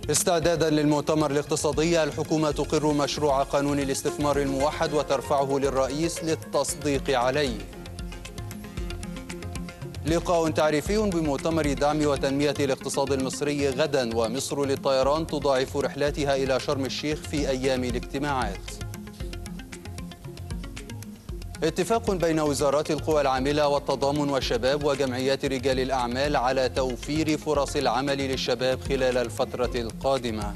استعدادا للمؤتمر الاقتصادي، الحكومة تقر مشروع قانون الاستثمار الموحد وترفعه للرئيس للتصديق عليه. لقاء تعريفي بمؤتمر دعم وتنمية الاقتصاد المصري غدا، ومصر للطيران تضاعف رحلاتها إلى شرم الشيخ في أيام الاجتماعات. اتفاق بين وزارات القوى العاملة والتضامن والشباب وجمعيات رجال الأعمال على توفير فرص العمل للشباب خلال الفترة القادمة.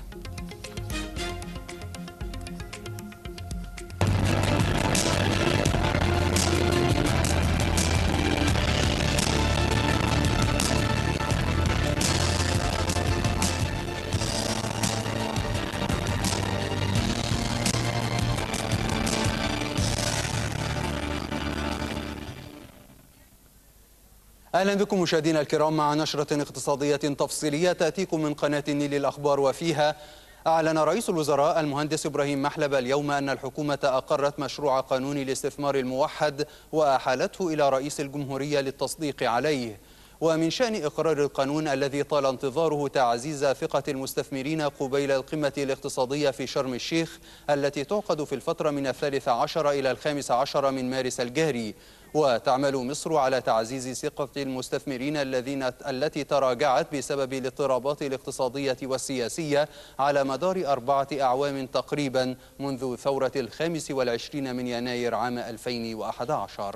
أهلا بكم مشاهدينا الكرام مع نشرة اقتصادية تفصيلية تأتيكم من قناة النيل الأخبار، وفيها أعلن رئيس الوزراء المهندس إبراهيم محلب اليوم أن الحكومة أقرت مشروع قانون الاستثمار الموحد وأحالته إلى رئيس الجمهورية للتصديق عليه. ومن شأن إقرار القانون الذي طال انتظاره تعزيز ثقة المستثمرين قبيل القمة الاقتصادية في شرم الشيخ التي تعقد في الفترة من 13 إلى 15 من مارس الجاري. وتعمل مصر على تعزيز ثقة المستثمرين التي تراجعت بسبب الاضطرابات الاقتصادية والسياسية على مدار 4 أعوام تقريبا منذ ثورة 25 من يناير عام 2011.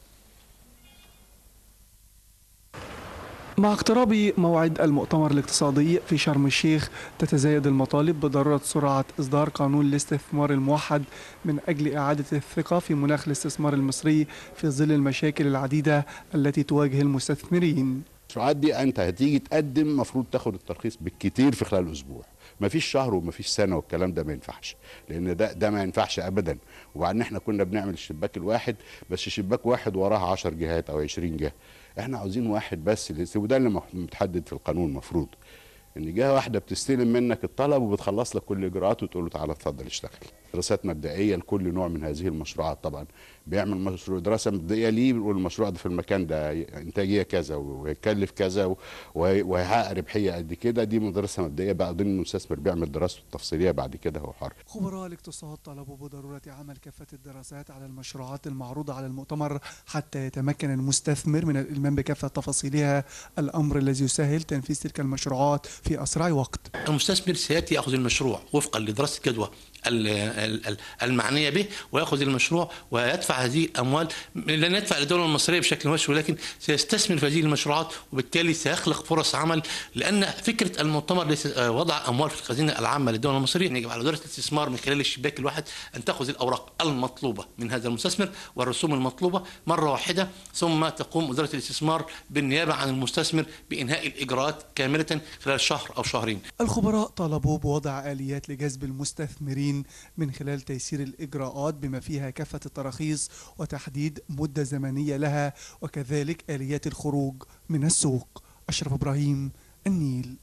مع اقتراب موعد المؤتمر الاقتصادي في شرم الشيخ، تتزايد المطالب بضرورة سرعة إصدار قانون الاستثمار الموحد من أجل إعادة الثقة في مناخ الاستثمار المصري في ظل المشاكل العديدة التي تواجه المستثمرين. المشروعات دي أنت هتيجي تقدم مفروض تاخد الترخيص بالكتير في خلال أسبوع، مفيش شهر ومفيش سنة، والكلام ده ما ينفعش، لأن ده ما ينفعش أبدا. وبعدين احنا كنا بنعمل الشباك الواحد، بس شباك واحد وراها 10 جهات أو 20 جهة، احنا عاوزين واحد بس، وده اللي متحدد في القانون. المفروض ان جهه واحده بتستلم منك الطلب وبتخلص لك كل الاجراءات وتقول له تعالى اتفضل اشتغل. دراسات مبدئيه لكل نوع من هذه المشروعات، طبعا بيعمل مشروع دراسه مبدئيه ليه، بيقول المشروع ده في المكان ده انتاجيه كذا وهيكلف كذا وهيحقق ربحيه قد كده، دي دراسه مبدئيه. بعدين المستثمر بيعمل دراسته التفصيليه بعد كده هو حر. خبراء الاقتصاد طلبوا بضروره عمل كافه الدراسات على المشروعات المعروضه على المؤتمر حتى يتمكن المستثمر من الالمام بكافه تفاصيلها، الامر الذي يسهل تنفيذ تلك المشروعات في أسرع وقت. المستثمر سيأتي يأخذ المشروع وفقا لدراسة جدوى المعنية به، ويأخذ المشروع ويدفع هذه الأموال، لن يدفع للدولة المصرية بشكل مباشر، ولكن سيستثمر في هذه المشروعات، وبالتالي سيخلق فرص عمل. لأن فكرة المؤتمر ليس وضع أموال في الخزينة العامة للدولة المصرية، يجب على وزارة الاستثمار من خلال الشباك الواحد أن تأخذ الأوراق المطلوبة من هذا المستثمر والرسوم المطلوبة مرة واحدة، ثم تقوم وزارة الاستثمار بالنيابة عن المستثمر بإنهاء الإجراءات كاملة خلال شهر أو شهرين. الخبراء طالبوا بوضع آليات لجذب المستثمرين من خلال تيسير الإجراءات بما فيها كافة التراخيص وتحديد مدة زمنية لها، وكذلك آليات الخروج من السوق. أشرف إبراهيم، النيل.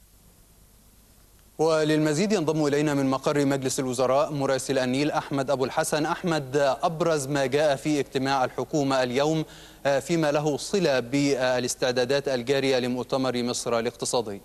وللمزيد ينضم إلينا من مقر مجلس الوزراء مراسل النيل أحمد أبو الحسن. أحمد، أبرز ما جاء في اجتماع الحكومة اليوم فيما له صلة بالاستعدادات الجارية لمؤتمر مصر الاقتصادي.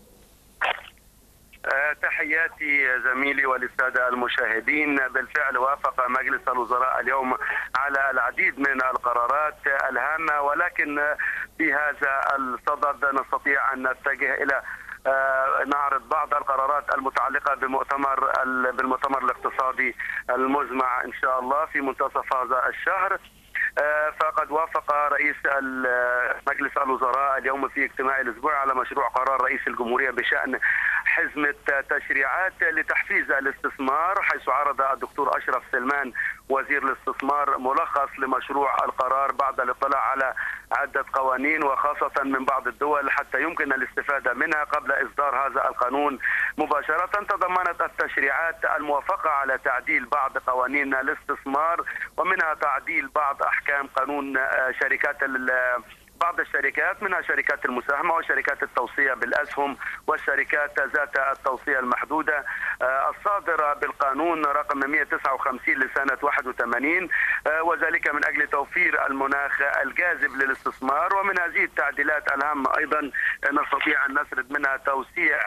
تحياتي زميلي وللسادة المشاهدين. بالفعل وافق مجلس الوزراء اليوم على العديد من القرارات الهامة، ولكن في هذا الصدد نستطيع أن نتجه إلى نعرض بعض القرارات المتعلقة بالمؤتمر الاقتصادي المزمع إن شاء الله في منتصف هذا الشهر. فقد وافق رئيس مجلس الوزراء اليوم في اجتماع الأسبوع على مشروع قرار رئيس الجمهورية بشأن حزمة تشريعات لتحفيز الاستثمار، حيث عرض الدكتور أشرف سلمان وزير الاستثمار ملخص لمشروع القرار بعد الاطلاع على عدة قوانين وخاصة من بعض الدول حتى يمكن الاستفادة منها قبل إصدار هذا القانون مباشرة. تضمنت التشريعات الموافقة على تعديل بعض قوانين الاستثمار، ومنها تعديل بعض أحكام قانون بعض الشركات، منها شركات المساهمة وشركات التوصية بالأسهم والشركات ذات التوصية المحدودة الصادرة بالقانون رقم 159 لسنة 81، وذلك من أجل توفير المناخ الجاذب للاستثمار. ومن هذه التعديلات الهامة أيضا نستطيع أن نسرد منها توسيع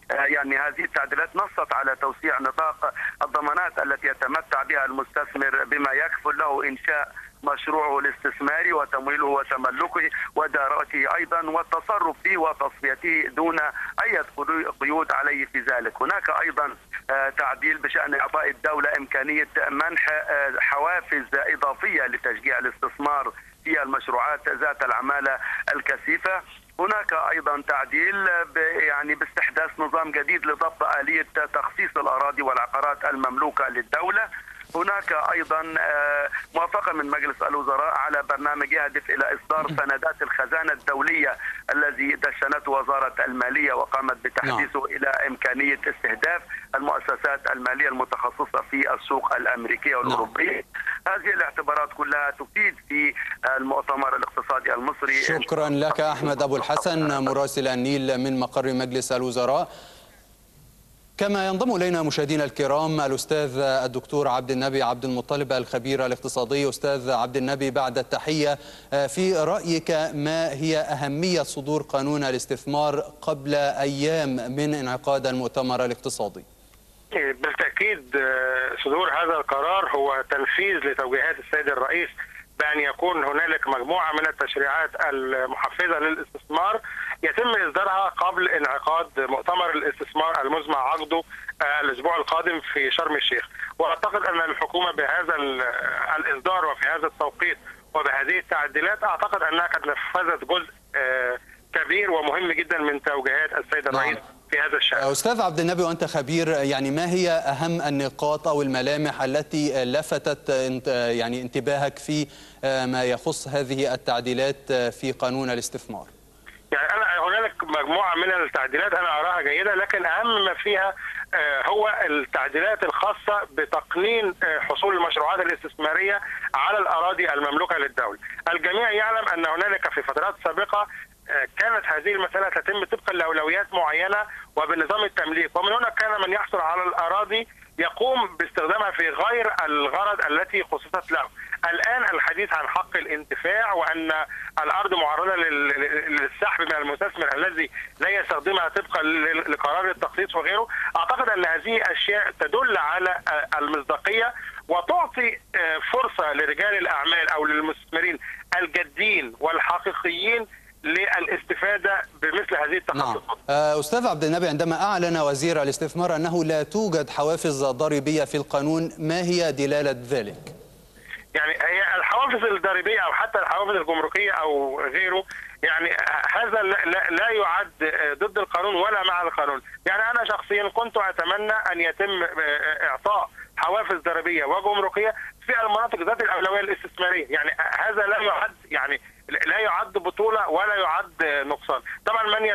يعني هذه التعديلات نصت على توسيع نطاق الضمانات التي يتمتع بها المستثمر بما يكفل له إنشاء مشروعه الاستثماري وتمويله وتملكه ودارته أيضا والتصرف فيه وتصفيته دون أي قيود عليه في ذلك. هناك أيضا تعديل بشأن إعطاء الدولة إمكانية منح حوافز إضافية لتشجيع الاستثمار في المشروعات ذات العمالة الكثيفة. هناك ايضا تعديل يعني باستحداث نظام جديد لضبط آلية تخصيص الأراضي والعقارات المملوكة للدولة. هناك ايضا موافقه من مجلس الوزراء على برنامج يهدف الى اصدار سندات الخزانه الدوليه الذي دشنته وزاره الماليه وقامت بتحديثه الى امكانيه استهداف المؤسسات الماليه المتخصصه في السوق الامريكيه والاوروبيه. هذه الاعتبارات كلها تفيد في المؤتمر الاقتصادي المصري. شكرا لك أحمد أبو الحسن مراسل النيل من مقر مجلس الوزراء. كما ينضم إلينا مشاهدينا الكرام الأستاذ الدكتور عبد النبي عبد المطلب الخبير الاقتصادي. أستاذ عبد النبي، بعد التحية، في رأيك ما هي أهمية صدور قانون الاستثمار قبل أيام من انعقاد المؤتمر الاقتصادي؟ بالتأكيد صدور هذا القرار هو تنفيذ لتوجيهات السيد الرئيس بأن يكون هنالك مجموعة من التشريعات المحفزة للاستثمار يتم إصدارها قبل انعقاد مؤتمر الاستثمار المزمع عقده الأسبوع القادم في شرم الشيخ. وأعتقد أن الحكومة بهذا الإصدار وفي هذا التوقيت وبهذه التعديلات أعتقد أنها قد نفذت جزء كبير ومهم جدا من توجيهات السيد الرئيس في هذا الشأن. أستاذ عبد النبي، وأنت خبير، يعني ما هي أهم النقاط أو الملامح التي لفتت يعني انتباهك في ما يخص هذه التعديلات في قانون الاستثمار؟ يعني هنالك مجموعة من التعديلات أنا أراها جيدة، لكن أهم ما فيها هو التعديلات الخاصة بتقنين حصول المشروعات الاستثمارية على الأراضي المملوكة للدولة. الجميع يعلم أن هنالك في فترات سابقة كانت هذه المسألة تتم طبقا لأولويات معينة وبنظام التمليك، ومن هنا كان من يحصل على الأراضي يقوم باستخدامها في غير الغرض التي خصصت له. الآن الحديث عن حق الانتفاع وأن الأرض معرضة للسحب من المستثمر الذي لا يستخدمها طبقا لقرار التخصيص وغيره. أعتقد أن هذه أشياء تدل على المصداقية وتعطي فرصة لرجال الأعمال أو للمستثمرين الجادين والحقيقيين للاستفادة بمثل هذه التخصصات. أستاذ عبد النبي، عندما أعلن وزير الاستثمار أنه لا توجد حوافز ضريبية في القانون، ما هي دلالة ذلك؟ يعني هي الحوافز الضريبية أو حتى الحوافز الجمركية أو غيره، يعني هذا لا يعد ضد القانون ولا مع القانون. يعني أنا شخصيا كنت أتمنى أن يتم إعطاء حوافز ضريبية وجمركية في المناطق ذات الأولوية الاستثمارية. يعني هذا لا يعد، يعني لا يعد بطولة ولا يعد نقصان. طبعا من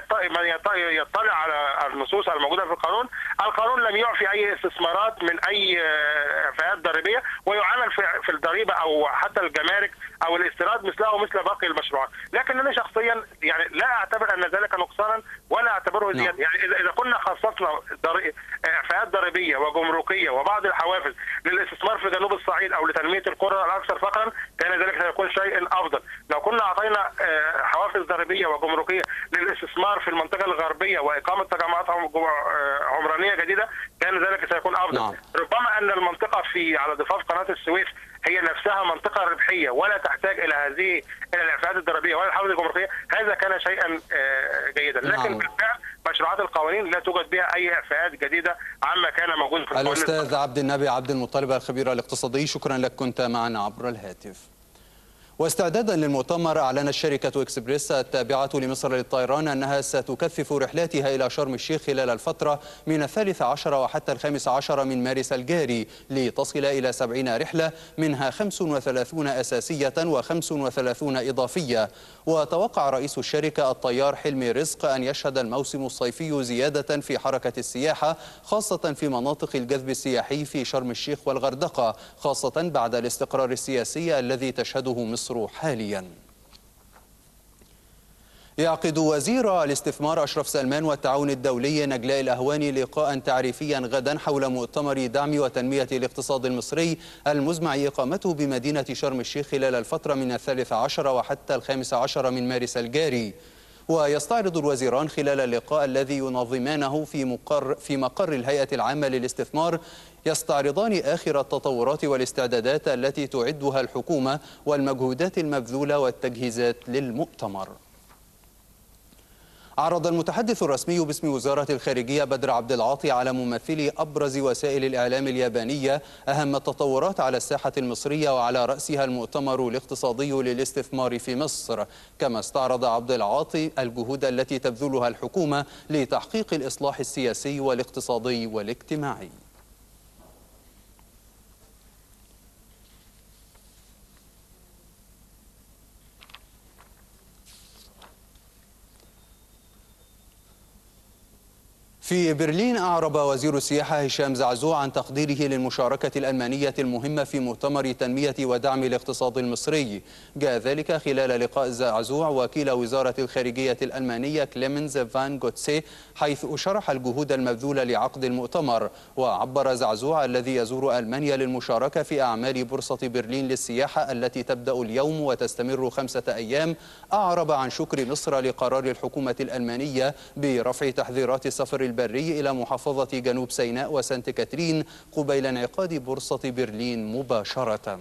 يطلع على النصوص الموجودة في القانون، القانون لم يعفي أي استثمارات من أي فئات ضريبية، ويعامل في الضريبة أو حتى الجمارك أو الاستيراد مثله ومثل باقي المشروعات. لكن أنا شخصيا يعني لا أعتبر أن ذلك نقصانا ولا أعتبره زيادة. يعني إذا كنا خصصنا فئات ضريبية وجمركية وبعض الحوافز للاستثمار في جنوب الصعيد أو لتنمية القرى الأكثر فقرا، كان ذلك سيكون شيء أفضل. لو كنا أعطينا حوافز ضريبية وجمركية للاستثمار في المنطقة الغربية وإقامة تجمعات عمرانية جديدة، كان ذلك سيكون أفضل. ربما أن المنطقة على ضفاف قناة السويس هي نفسها منطقة ربحية ولا تحتاج إلى الإعفاءات الضريبية ولا الحوافز الجمركية، هذا كان شيئا جيدا. لكن بالفعل مشروعات القوانين لا توجد بها أي إعفاءات جديدة عما كان موجود في القانون. الأستاذ عبد النبي عبد المطلب الخبير الاقتصادي، شكرا لك، كنت معنا عبر الهاتف. واستعدادا للمؤتمر، أعلنت شركة إكسبريس التابعة لمصر للطيران أنها ستكثف رحلاتها إلى شرم الشيخ خلال الفترة من 13 وحتى 15 من مارس الجاري، لتصل إلى 70 رحلة، منها 35 أساسية و35 إضافية. وتوقع رئيس الشركة الطيار حلمي رزق أن يشهد الموسم الصيفي زيادة في حركة السياحة، خاصة في مناطق الجذب السياحي في شرم الشيخ والغردقة، خاصة بعد الاستقرار السياسي الذي تشهده مصر حاليا. يعقد وزير الاستثمار أشرف سلمان والتعاون الدولي نجلاء الأهواني لقاء تعريفيا غدا حول مؤتمر دعم وتنمية الاقتصاد المصري المزمع إقامته بمدينة شرم الشيخ خلال الفترة من 13 وحتى 15 من مارس الجاري. ويستعرض الوزيران خلال اللقاء الذي ينظمانه في مقر الهيئة العامة للاستثمار يستعرضان آخر التطورات والاستعدادات التي تعدها الحكومة والمجهودات المبذولة والتجهيزات للمؤتمر. عرض المتحدث الرسمي باسم وزارة الخارجية بدر عبد العاطي على ممثلي أبرز وسائل الإعلام اليابانية أهم التطورات على الساحة المصرية وعلى رأسها المؤتمر الاقتصادي للاستثمار في مصر. كما استعرض عبد العاطي الجهود التي تبذلها الحكومة لتحقيق الإصلاح السياسي والاقتصادي والاجتماعي. في برلين أعرب وزير السياحة هشام زعزوع عن تقديره للمشاركة الألمانية المهمة في مؤتمر تنمية ودعم الاقتصاد المصري. جاء ذلك خلال لقاء زعزوع وكيل وزارة الخارجية الألمانية كليمنز فان غوتسي، حيث شرح الجهود المبذولة لعقد المؤتمر. وعبر زعزوع الذي يزور ألمانيا للمشاركة في أعمال بورصة برلين للسياحة التي تبدأ اليوم وتستمر 5 أيام، أعرب عن شكر مصر لقرار الحكومة الألمانية برفع تحذيرات السفر البري إلى محافظة جنوب سيناء وسانت كاترين قبيل انعقاد بورصة برلين مباشرة.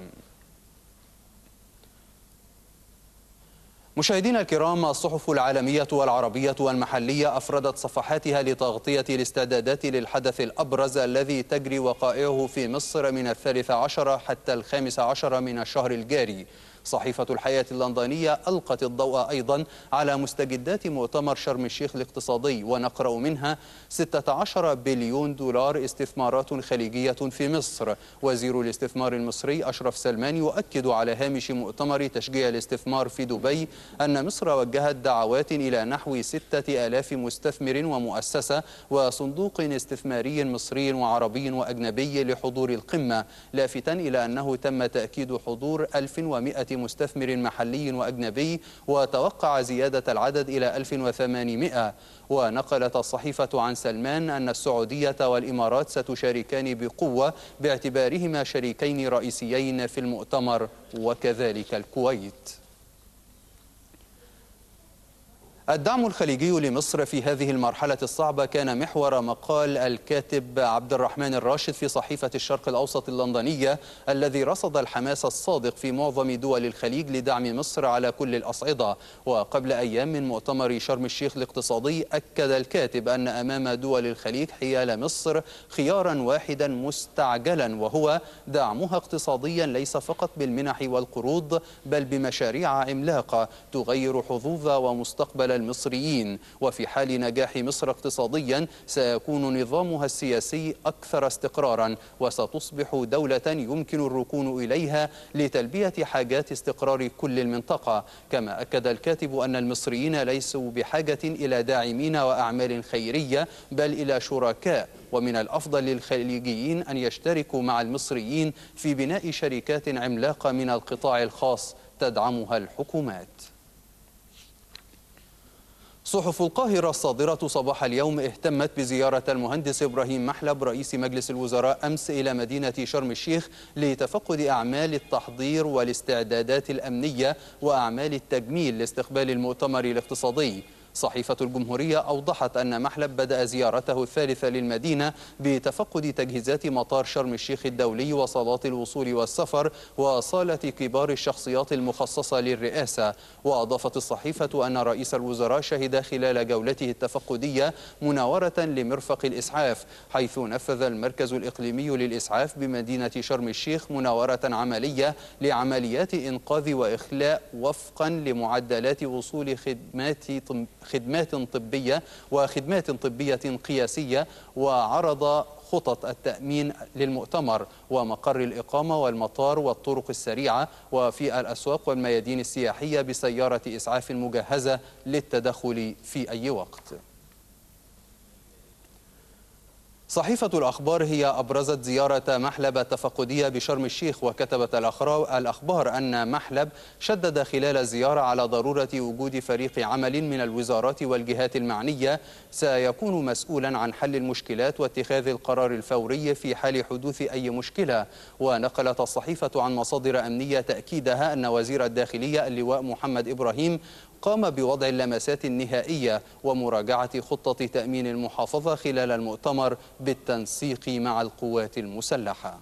مشاهدينا الكرام، الصحف العالمية والعربية والمحلية أفردت صفحاتها لتغطية الاستعدادات للحدث الأبرز الذي تجري وقائعه في مصر من 13 حتى 15 من الشهر الجاري. صحيفة الحياة اللندنية ألقت الضوء أيضا على مستجدات مؤتمر شرم الشيخ الاقتصادي، ونقرأ منها 16 بليون دولار استثمارات خليجية في مصر. وزير الاستثمار المصري أشرف سلمان يؤكد على هامش مؤتمر تشجيع الاستثمار في دبي أن مصر وجهت دعوات إلى نحو 6000 مستثمر ومؤسسة وصندوق استثماري مصري وعربي وأجنبي لحضور القمة، لافتا إلى أنه تم تأكيد حضور 1100 مستثمر محلي وأجنبي، وتوقع زيادة العدد إلى 1800. ونقلت الصحيفة عن سلمان أن السعودية والإمارات ستشاركان بقوة باعتبارهما شريكين رئيسيين في المؤتمر، وكذلك الكويت. الدعم الخليجي لمصر في هذه المرحلة الصعبة كان محور مقال الكاتب عبد الرحمن الراشد في صحيفة الشرق الأوسط اللندنية، الذي رصد الحماس الصادق في معظم دول الخليج لدعم مصر على كل الأصعدة. وقبل أيام من مؤتمر شرم الشيخ الاقتصادي، أكد الكاتب أن أمام دول الخليج حيال مصر خيارا واحدا مستعجلا، وهو دعمها اقتصاديا ليس فقط بالمنح والقروض، بل بمشاريع عملاقة تغير حظوظ ومستقبل المصريين. وفي حال نجاح مصر اقتصاديا سيكون نظامها السياسي أكثر استقرارا، وستصبح دولة يمكن الركون إليها لتلبية حاجات استقرار كل المنطقة. كما أكد الكاتب أن المصريين ليسوا بحاجة إلى داعمين وأعمال خيرية، بل إلى شركاء، ومن الأفضل للخليجيين أن يشتركوا مع المصريين في بناء شركات عملاقة من القطاع الخاص تدعمها الحكومات. صحف القاهرة الصادرة صباح اليوم اهتمت بزيارة المهندس إبراهيم محلب رئيس مجلس الوزراء أمس إلى مدينة شرم الشيخ لتفقد أعمال التحضير والاستعدادات الأمنية وأعمال التجميل لاستقبال المؤتمر الاقتصادي. صحيفة الجمهورية أوضحت أن محلب بدأ زيارته الثالثة للمدينة بتفقد تجهيزات مطار شرم الشيخ الدولي وصالات الوصول والسفر وصالة كبار الشخصيات المخصصة للرئاسة. وأضافت الصحيفة أن رئيس الوزراء شهد خلال جولته التفقدية مناورة لمرفق الإسعاف، حيث نفذ المركز الإقليمي للإسعاف بمدينة شرم الشيخ مناورة عملية لعمليات إنقاذ وإخلاء وفقا لمعدلات وصول خدمات طبية وخدمات طبية قياسية، وعرض خطط التأمين للمؤتمر ومقر الإقامة والمطار والطرق السريعة وفي الأسواق والميادين السياحية بسيارة إسعاف مجهزة للتدخل في أي وقت. صحيفة الأخبار هي أبرزت زيارة محلب التفقدية بشرم الشيخ، وكتبت الأخبار أن محلب شدد خلال الزيارة على ضرورة وجود فريق عمل من الوزارات والجهات المعنية سيكون مسؤولا عن حل المشكلات واتخاذ القرار الفوري في حال حدوث أي مشكلة. ونقلت الصحيفة عن مصادر أمنية تأكيدها أن وزير الداخلية اللواء محمد إبراهيم قام بوضع اللمسات النهائية ومراجعة خطة تأمين المحافظة خلال المؤتمر بالتنسيق مع القوات المسلحة.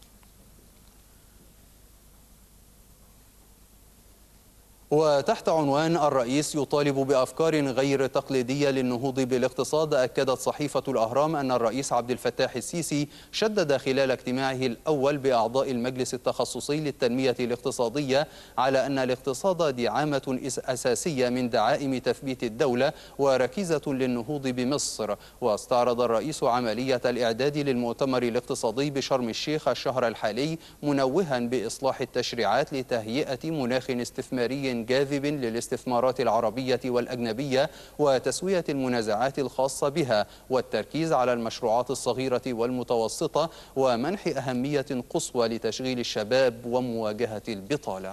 وتحت عنوان الرئيس يطالب بأفكار غير تقليدية للنهوض بالاقتصاد، أكدت صحيفة الأهرام أن الرئيس عبد الفتاح السيسي شدد خلال اجتماعه الأول بأعضاء المجلس التخصصي للتنمية الاقتصادية على أن الاقتصاد دعامة أساسية من دعائم تثبيت الدولة وركيزة للنهوض بمصر. واستعرض الرئيس عملية الإعداد للمؤتمر الاقتصادي بشرم الشيخ الشهر الحالي، منوها بإصلاح التشريعات لتهيئة مناخ استثماري جاذب للاستثمارات العربية والأجنبية وتسوية المنازعات الخاصة بها، والتركيز على المشروعات الصغيرة والمتوسطة ومنح أهمية قصوى لتشغيل الشباب ومواجهة البطالة.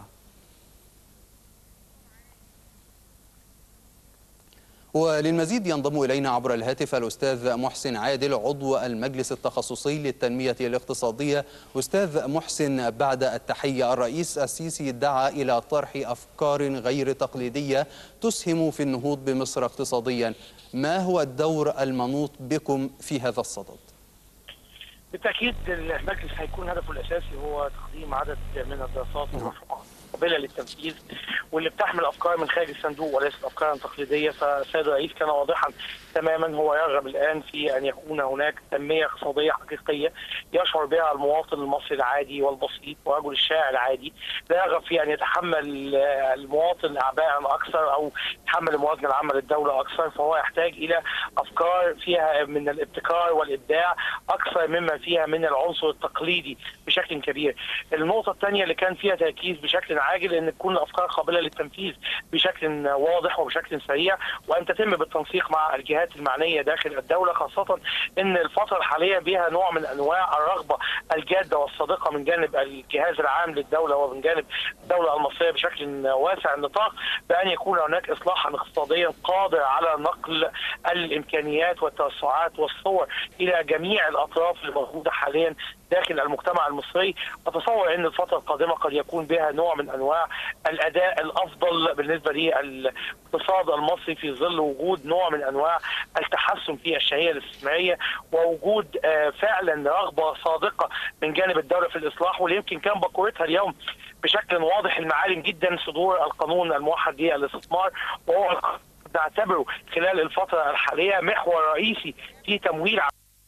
وللمزيد ينضم إلينا عبر الهاتف الأستاذ محسن عادل عضو المجلس التخصصي للتنمية الاقتصادية. أستاذ محسن، بعد التحية، الرئيس السيسي دعا إلى طرح أفكار غير تقليدية تسهم في النهوض بمصر اقتصاديا، ما هو الدور المنوط بكم في هذا الصدد؟ بالتأكيد المجلس هيكون هدفه الأساسي هو تقديم عدد من الدراسات والمشروعات قابلة للتنفيذ واللي بتحمل أفكار من خارج الصندوق وليست أفكارا تقليدية. فالسيد الرئيس كان واضحا تماما، هو يرغب الآن في أن يكون هناك تنمية اقتصادية حقيقية يشعر بها المواطن المصري العادي والبسيط ورجل الشارع العادي. لا يرغب في أن يتحمل المواطن أعباء أكثر أو يتحمل الموازنة العامة للدولة أكثر، فهو يحتاج إلى أفكار فيها من الابتكار والإبداع أكثر مما فيها من العنصر التقليدي بشكل كبير. النقطة الثانية اللي كان فيها تركيز بشكل عاجل أن تكون الأفكار قابلة للتنفيذ بشكل واضح وبشكل سريع، وأن تتم بالتنسيق مع الجهات المعنية داخل الدولة، خاصة أن الفترة الحالية بها نوع من أنواع الرغبة الجادة والصادقة من جانب الجهاز العام للدولة ومن جانب الدولة المصرية بشكل واسع النطاق بأن يكون هناك إصلاحا اقتصاديا قادر على نقل الإمكانيات والتوسعات والصور إلى جميع الأطراف اللي موجودة حاليا داخل المجتمع المصري. أتصور أن الفترة القادمة قد يكون بها نوع من أنواع الأداء الأفضل بالنسبة للاقتصاد المصري في ظل وجود نوع من أنواع التحسن في الشهية الاستثمارية ووجود فعلا رغبة صادقة من جانب الدولة في الإصلاح، واللي يمكن كان بقورتها اليوم بشكل واضح المعالم جدا صدور القانون الموحد للاستثمار، وهو نعتبره خلال الفترة الحالية محور رئيسي في تمويل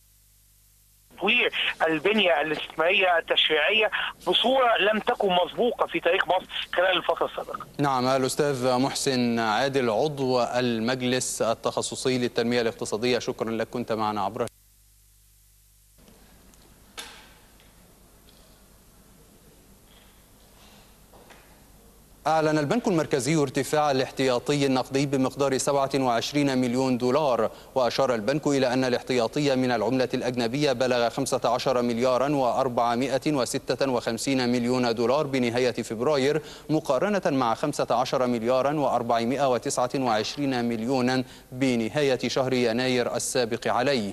تطوير البنية الاستثمارية التشريعية بصورة لم تكن مسبوقة في تاريخ مصر خلال الفترة السابقة. نعم، الأستاذ محسن عادل عضو المجلس التخصصي للتنمية الاقتصادية، شكرا لك، كنت معنا عبر. أعلن البنك المركزي ارتفاع الاحتياطي النقدي بمقدار 27 مليون دولار، وأشار البنك إلى أن الاحتياطي من العملة الأجنبية بلغ 15 مليارا و456 مليون دولار بنهاية فبراير، مقارنة مع 15 مليارا و429 مليونا بنهاية شهر يناير السابق عليه.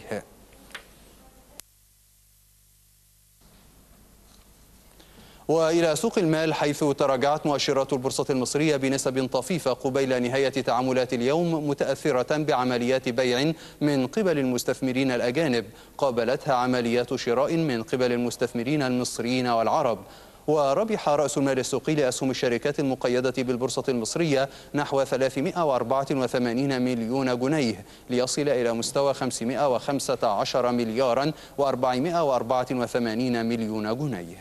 وإلى سوق المال، حيث تراجعت مؤشرات البورصة المصرية بنسب طفيفة قبيل نهاية تعاملات اليوم، متأثرة بعمليات بيع من قبل المستثمرين الأجانب قابلتها عمليات شراء من قبل المستثمرين المصريين والعرب. وربح رأس المال السوقي لأسهم الشركات المقيدة بالبورصة المصرية نحو 384 مليون جنيه، ليصل إلى مستوى 515 مليارا و484 مليون جنيه.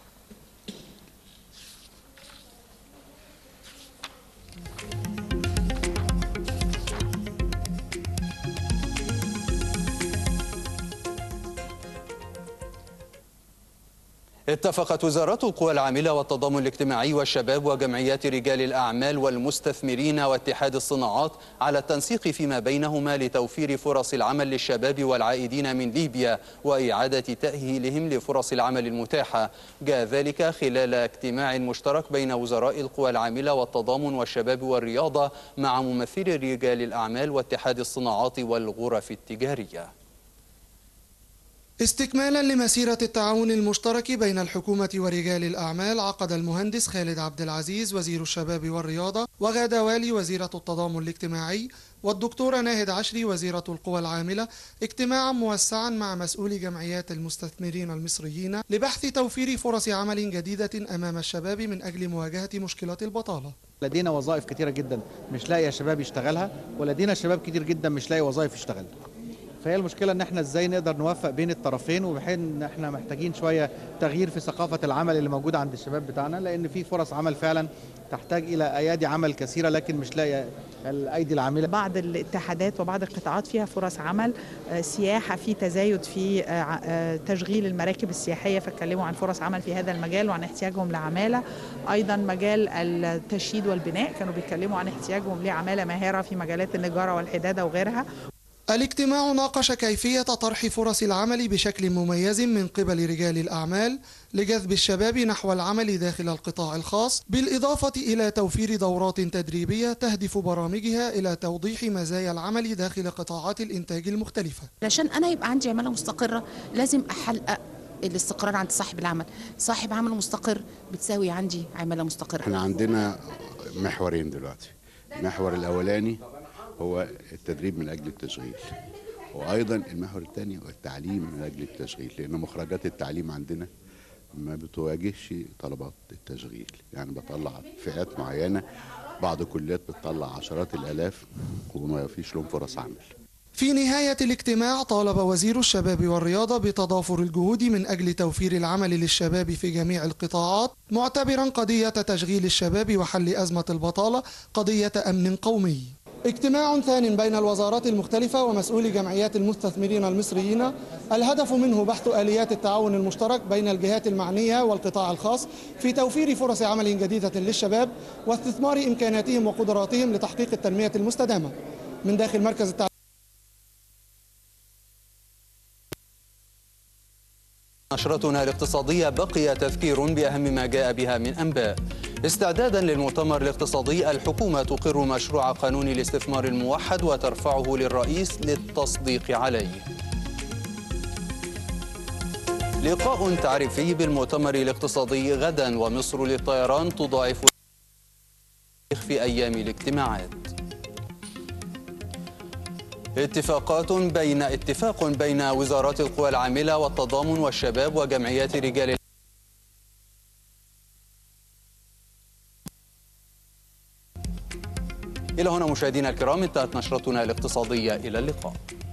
اتفقت وزارات القوى العاملة والتضامن الاجتماعي والشباب وجمعيات رجال الأعمال والمستثمرين واتحاد الصناعات على التنسيق فيما بينهما لتوفير فرص العمل للشباب والعائدين من ليبيا وإعادة تأهيلهم لفرص العمل المتاحة. جاء ذلك خلال اجتماع مشترك بين وزراء القوى العاملة والتضامن والشباب والرياضة مع ممثلي رجال الأعمال واتحاد الصناعات والغرف التجارية. استكمالا لمسيرة التعاون المشترك بين الحكومة ورجال الأعمال، عقد المهندس خالد عبد العزيز وزير الشباب والرياضة وغادة والي وزيرة التضامن الاجتماعي والدكتورة ناهد عشري وزيرة القوى العاملة اجتماعا موسعا مع مسؤولي جمعيات المستثمرين المصريين لبحث توفير فرص عمل جديدة أمام الشباب من أجل مواجهة مشكلة البطالة. لدينا وظائف كتيرة جدا مش لاقي شباب يشتغلها، ولدينا شباب كتير جدا مش لاقي وظائف يشتغلها. فهي المشكلة ان احنا ازاي نقدر نوفق بين الطرفين، وبحيث ان احنا محتاجين شوية تغيير في ثقافة العمل اللي موجودة عند الشباب بتاعنا، لان في فرص عمل فعلا تحتاج الى ايادي عمل كثيرة لكن مش لاقي الايدي العاملة. بعض الاتحادات وبعض القطاعات فيها فرص عمل، سياحة، في تزايد في تشغيل المراكب السياحية، فاتكلموا عن فرص عمل في هذا المجال وعن احتياجهم لعمالة. ايضا مجال التشييد والبناء كانوا بيتكلموا عن احتياجهم لعمالة ماهرة في مجالات النجارة والحدادة وغيرها. الاجتماع ناقش كيفية طرح فرص العمل بشكل مميز من قبل رجال الأعمال لجذب الشباب نحو العمل داخل القطاع الخاص، بالإضافة إلى توفير دورات تدريبية تهدف برامجها إلى توضيح مزايا العمل داخل قطاعات الإنتاج المختلفة. علشان أنا يبقى عندي عمالة مستقرة لازم أحقق الاستقرار عند صاحب العمل. صاحب عمل مستقر بتساوي عندي عمالة مستقرة. احنا عندنا محورين دلوقتي. المحور الأولاني هو التدريب من أجل التشغيل، وأيضا المحور الثاني هو التعليم من أجل التشغيل، لأن مخرجات التعليم عندنا ما بتواجهش طلبات التشغيل. يعني بطلع فئات معينة، بعض الكليات بتطلع عشرات الآلاف وما فيش لهم فرص عمل. في نهاية الاجتماع طالب وزير الشباب والرياضة بتضافر الجهود من أجل توفير العمل للشباب في جميع القطاعات، معتبرا قضية تشغيل الشباب وحل أزمة البطالة قضية أمن قومي. اجتماع ثان بين الوزارات المختلفة ومسؤولي جمعيات المستثمرين المصريين، الهدف منه بحث آليات التعاون المشترك بين الجهات المعنية والقطاع الخاص في توفير فرص عمل جديدة للشباب واستثمار إمكاناتهم وقدراتهم لتحقيق التنمية المستدامة. من داخل مركز التعليم نشرتنا الاقتصادية بقي تذكير بأهم ما جاء بها من أنباء. استعدادا للمؤتمر الاقتصادي، الحكومة تقر مشروع قانون الاستثمار الموحد وترفعه للرئيس للتصديق عليه. لقاء تعريفي بالمؤتمر الاقتصادي غدا، ومصر للطيران تضاعف في أيام الاجتماعات. اتفاق بين وزارات القوى العاملة والتضامن والشباب وجمعيات رجال. إلى هنا مشاهدينا الكرام انتهت نشرتنا الاقتصادية، إلى اللقاء.